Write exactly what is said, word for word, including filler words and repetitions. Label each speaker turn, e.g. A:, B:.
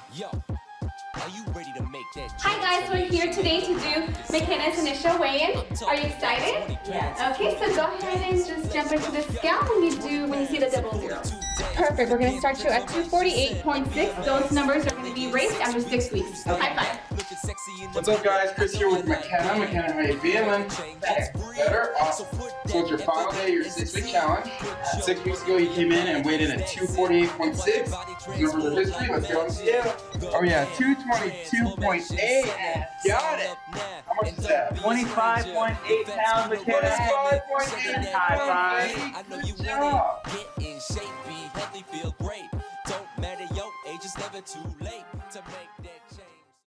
A: Yo, are you ready to make that?
B: Hi guys, we're here today to do McKenna's initial weigh-in. Are you excited?
C: Yes.
B: Okay, so go ahead and just jump into the scale when you do when you see the double zero. Perfect. We're going to start you at two forty-eight point six. Those numbers are going to be raised after six weeks. High five.
D: What's up, guys? Chris here with McKenna. McKenna, how you feeling?
C: Better.
D: Better? Awesome. So it's your final day, your six-week challenge. Six weeks ago, you came in and weighed in at two forty-eight point six. Numbers of history. Let's get on the scale. Oh yeah, two twenty-two point eight. Got it. How much is that?
C: twenty-five point eight pounds, McKenna.
D: twenty-five point eight.
C: High five.
D: Good job.
A: Get in shape, be healthy, feel great. Don't matter your age, it's never too late to make